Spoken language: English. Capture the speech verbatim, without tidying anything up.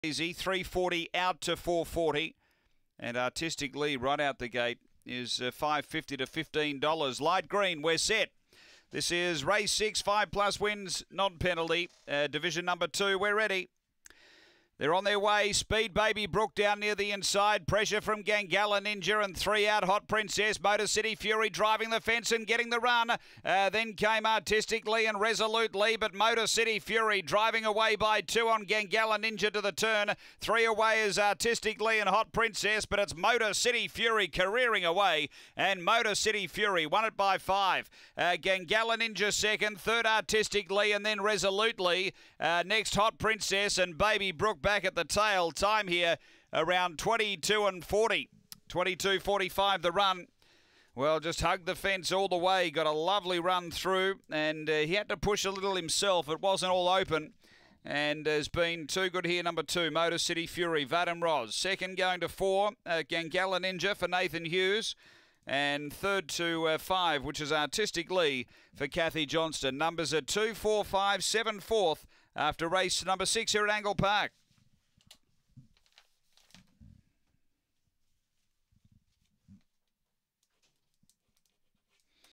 Easy, three forty out to four forty. And Artistic Lee right out the gate is uh, five fifty to fifteen dollars. Light green, we're set. This is race six, five plus wins, non-penalty. Uh, division number two, we're ready. They're on their way. Speed Baby Brook down near the inside. Pressure from Gangala Ninja and three out. Hot Princess. Motor City Fury driving the fence and getting the run. Uh, then came Artistic Lee and Resolute Lee, but Motor City Fury driving away by two on Gangala Ninja to the turn. Three away is Artistic Lee and Hot Princess, but it's Motor City Fury careering away, and Motor City Fury won it by five. Uh, Gangala Ninja second, third Artistic Lee, and then Resolute Lee. Uh, next Hot Princess and Baby Brook back at the tail. Time here around twenty-two and forty. twenty-two forty-five the run. Well, just hugged the fence all the way. Got a lovely run through, and uh, he had to push a little himself. It wasn't all open, and has been too good here. Number two, Motor City Fury, Vadim Roz. Second going to four, uh, Gangala Ninja for Nathan Hughes. And third to uh, five, which is Artistic Lee for Kathy Johnston. Numbers are two, four, five, seven, fourth after race number six here at Angle Park.